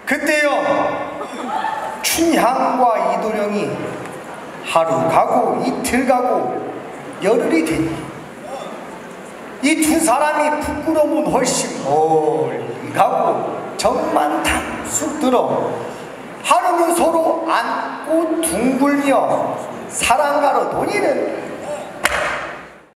그때요 춘향과 이도령이 하루 가고 이틀 가고 열흘이 되니 이 두 사람이 부끄러움은 훨씬 멀리 가고 정만 탁쑥 들어 하루는 서로 안고 둥글며 사랑가로 논의는